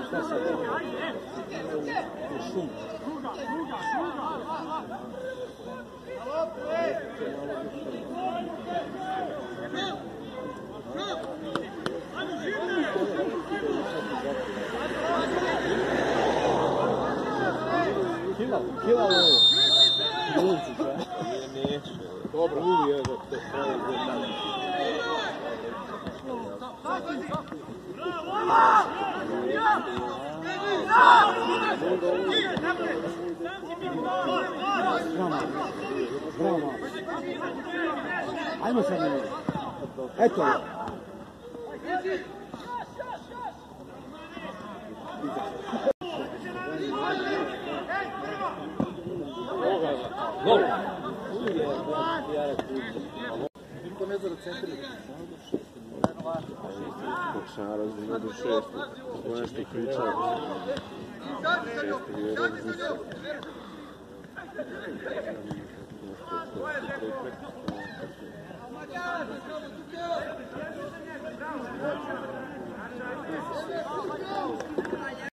Dobro, uvijek da to Bravo. Ajmo sad. Eto. Gol. Niko ne zna da centri. Pokušam razumno do 6. Ovo nešto pričao.